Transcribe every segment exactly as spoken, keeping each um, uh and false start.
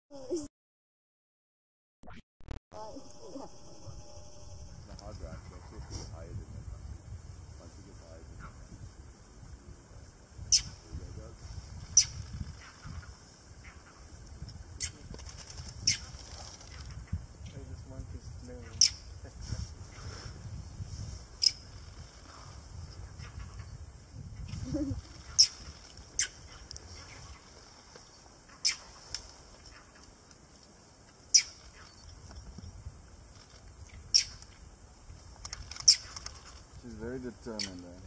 hard rock, let's see if we can hide in it. Once you get hide in it. There you go, Doug. Hey, this monkey's moving. She's very determined there.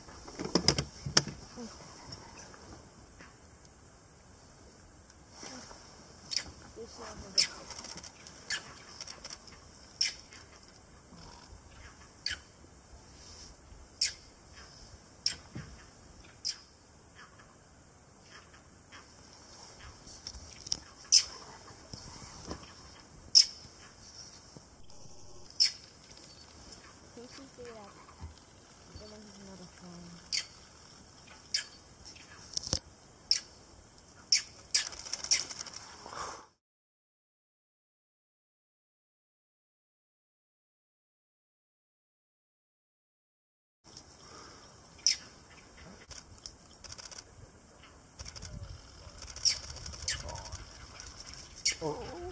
Oh,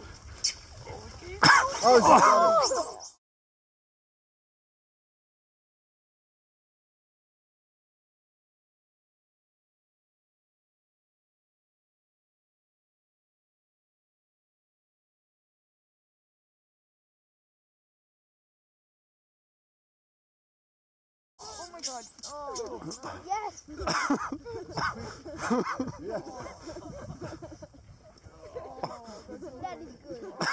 oh, she got it. Oh my god. Oh. Yes. Yes. Oh, that is good.